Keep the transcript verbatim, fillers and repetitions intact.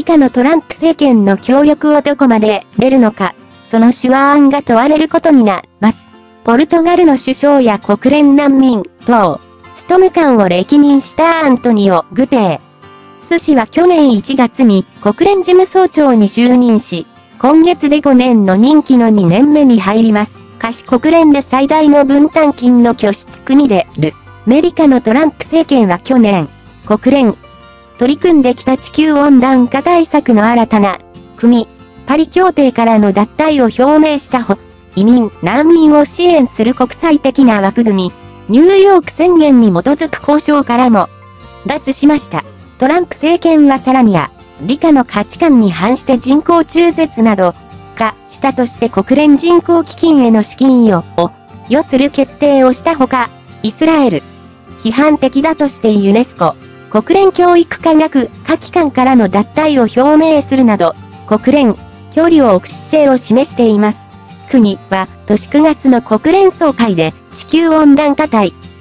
理下のトランプ政権の協力をどこまで得るのか、その手腕が問われることになります。ポルトガルの首相や国連難民等、務官を歴任したアントニオ・グテース氏は去年いちがつに国連事務総長に就任し、今月でごねんの任期のにねんめに入ります。しかし国連で最大の分担金の拠出国である、アメリカのトランプ政権は去年、国連、取り組んできた地球温暖化対策の新たな、組、パリ協定からの脱退を表明したほ、移民、難民を支援する国際的な枠組み、ニューヨーク宣言に基づく交渉からも、脱しました。トランプ政権はさらにアメリカの価値観に反して人工中絶など、化したとして国連人口基金への資金与を、与する決定をしたほか、イスラエル、批判的だとしてユネスコ、国連教育科学科機関からの脱退を表明するなど、国連、距離を置く姿勢を示しています。国は、年くがつの国連総会で地球温暖化対